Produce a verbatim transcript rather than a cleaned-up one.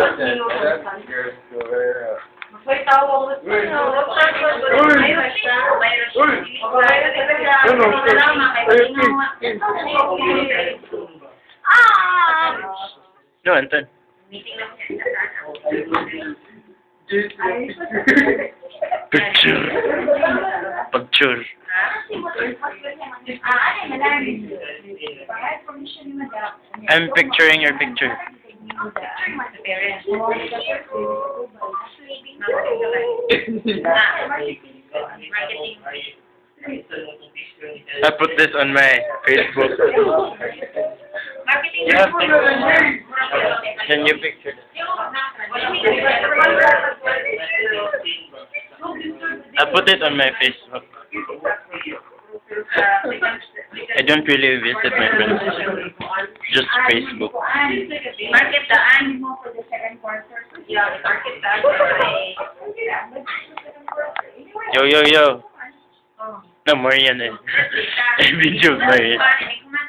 May tawag mo. Uy! Ah! No, Anton. Picture. Picture. I'm picturing your picture. I put this on my Facebook. You have to. Can you picture this? I put it on my Facebook. I don't really visit my friends. Just Facebook. Market daan mo for the second quarter. Yeah, market daan. Yo, yo, yo. No more yan eh. Video pa eh.